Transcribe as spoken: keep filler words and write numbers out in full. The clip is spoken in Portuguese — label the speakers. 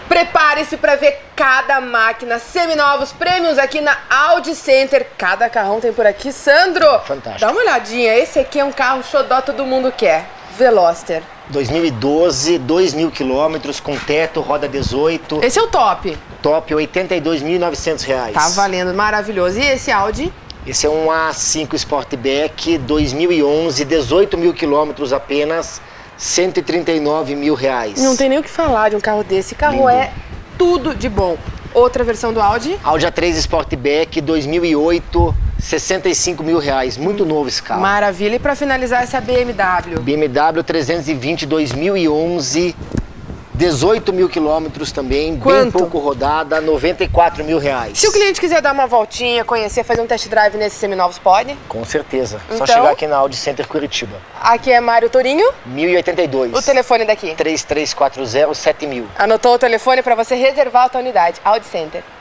Speaker 1: Prepare-se para ver cada máquina, seminovos, prêmios aqui na Audi Center. Cada carrão tem por aqui. Sandro,
Speaker 2: fantástico.
Speaker 1: Dá uma olhadinha. Esse aqui é um carro xodó, todo mundo quer. Veloster.
Speaker 2: dois mil e doze, dois mil quilômetros, com teto, roda dezoito.
Speaker 1: Esse é o top.
Speaker 2: Top, oitenta e dois mil e novecentos reais.
Speaker 1: Tá valendo, maravilhoso. E esse Audi?
Speaker 2: Esse é um A cinco Sportback, dois mil e onze, dezoito mil quilômetros apenas, cento e trinta e nove mil reais.
Speaker 1: Não tem nem o que falar de um carro desse. Esse carro
Speaker 2: Lindo.
Speaker 1: É tudo de bom. Outra versão do Audi?
Speaker 2: Audi A três Sportback, dois mil e oito, sessenta e cinco mil reais. Muito novo esse carro.
Speaker 1: Maravilha. E para finalizar, essa B M W?
Speaker 2: B M W trezentos e vinte, dois mil e onze, dezoito mil quilômetros também,
Speaker 1: Quanto?
Speaker 2: Bem pouco rodada, noventa e quatro mil reais.
Speaker 1: Se o cliente quiser dar uma voltinha, conhecer, fazer um test drive nesses seminovos, pode?
Speaker 2: Com certeza.
Speaker 1: Então,
Speaker 2: só chegar aqui na Audi Center Curitiba.
Speaker 1: Aqui é Mário Torinho.
Speaker 2: mil e oitenta e dois.
Speaker 1: O telefone daqui?
Speaker 2: três três quatro zero, sete mil.
Speaker 1: Anotou o telefone para você reservar a tua unidade. Audi Center.